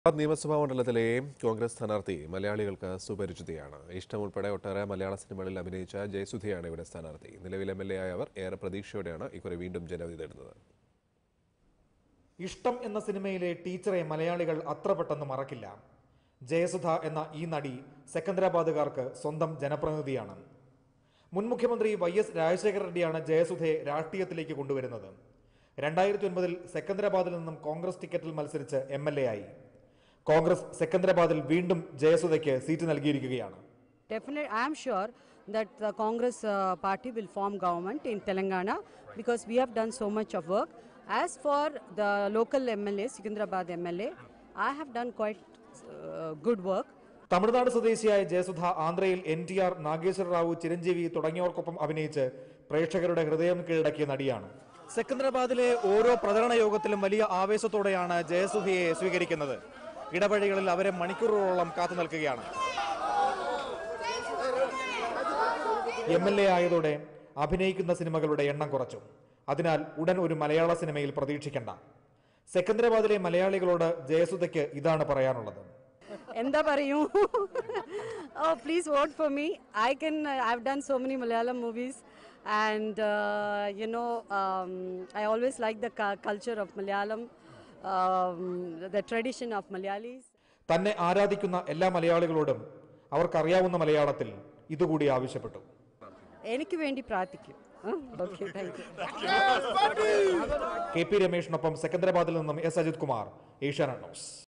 നിയമസഭാ മണ്ഡലത്തിലെ കോൺഗ്രസ് സ്ഥാനാർത്ഥി മലയാളികൾക്ക് സുപരിചിതയാണ്. ഇഷ്ടം ഉൾപ്പെടെ ഒട്ടേറെ മലയാള സിനിമകളിൽ അഭിനയിച്ച ജയസുധയാണ് ഇവിടെ സ്ഥാനാർത്ഥി. നിലവിൽ MLA ആയവർ ഏറെ പ്രതീക്ഷയോടെയാണ് ഇക്കുറി വീണ്ടും ജനവിധി തേടുന്നത്. ഇഷ്ടം എന്ന സിനിമയിലെ ടീച്ചറെ മലയാളികൾ അത്ര പെട്ടെന്ന് മറക്കില്ല. ജയസുധ എന്ന ഈ നടി സെക്കന്ദരാബാദുകാർക്ക് സ്വന്തം ജനപ്രതിനിധിയാണ്. മുൻ മുഖ്യമന്ത്രി YS രാജശേഖര റെഡ്ഡിയാണ് ജയസുധയെ രാഷ്ട്രീയത്തിലേക്ക് കൊണ്ടുവരുന്നത്. 2009 സെക്കന്ദരാബാദിൽ നിന്നും കോൺഗ്രസ് ടിക്കറ്റിൽ മത്സരിച്ച് MLA ആയി. കോൺഗ്രസ് സെക്കന്ദരാബാദിൽ വീണ്ടും ജയസുധയ്ക്ക് സീറ്റ് നൽകിയിരിക്കുകയാണ്. Definitely, I am sure that the Congress party will form government in Telangana because we have done so much of work. As for the local MLA, Secunderabad MLA, I have done quite good work. Tamil Nadu സ്വദേശിയായ ജയസുധ ആന്ധ്രയിൽ NTR, Nageswara Rao, Chiranjeevi തുടങ്ങിയവർക്കൊപ്പം അഭിനയിച്ച് പ്രേക്ഷകരുടെ ഹൃദയം കീഴടക്കിയ നടിയാണ്. സെക്കന്ദരാബാദിലെ ഓരോ പ്രചരണ യോഗത്തിലും വലിയ ആവേശത്തോടെയാണ് ജയസുധയെ സ്വീകരിക്കുന്നത്. ഇടവഴികളിൽ അവരെ മണിക്കൂറുകളോളം കാത്തു നിൽക്കുകയാണ്. MLA ആയതോടെ അഭിനയിക്കുന്ന സിനിമകളുടെ എണ്ണം കുറച്ചു. അതിനാൽ ഉടൻ ഒരു മലയാള സിനിമയിൽ പ്രതീക്ഷിക്കേണ്ട. സെക്കന്ദരാബാദിലെ മലയാളികളോട് ജയസുധയ്ക്ക് ഇതാണ് പറയാനുള്ളത്. എന്താ പറയൂ? Oh, please vote for me. I've done so many Malayalam movies and I always like the culture of Malayalam, the tradition of Malayalis. തന്നെ ആരാധിക്കുന്ന എല്ലാ മലയാളികളോടും അവർക്കറിയാവുന്ന മലയാളത്തിൽ ഇതുകൂടി ആവശ്യപ്പെട്ടു. എനിക്ക് വേണ്ടി പ്രാർത്ഥിക്കും. Okay, thank you. KP രമേഷിനൊപ്പം സെക്കന്ദരാബാദിൽ നിന്നും S. അജിത് കുമാർ, ഏഷ്യാനെറ്റ് ന്യൂസ്.